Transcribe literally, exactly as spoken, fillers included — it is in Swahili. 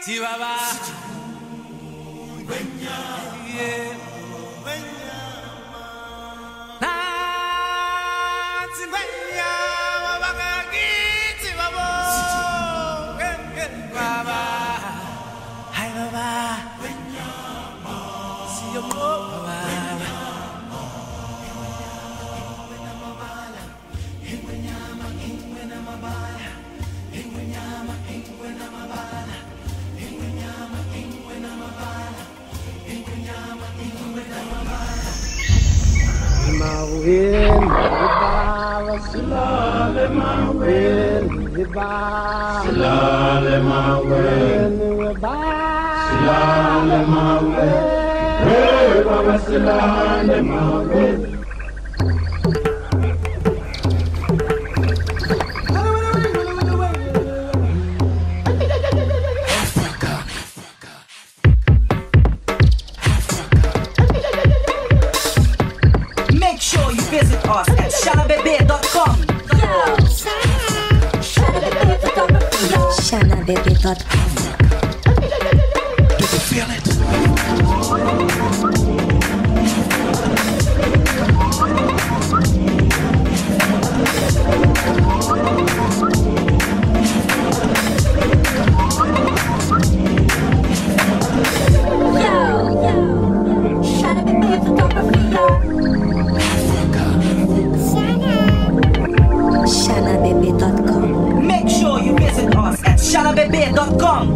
Chihuahua. Yeah. Mawin, Hibala, Silale Mawin, Hibala, Silale Mawin, Hibala, Silale Mawin, Hibala, Silale Mawin. Visit us at shana bebe dot com. shana bebe dot com. Do you feel it? shana bebe dot com. Make sure you visit us at shana bebe dot com.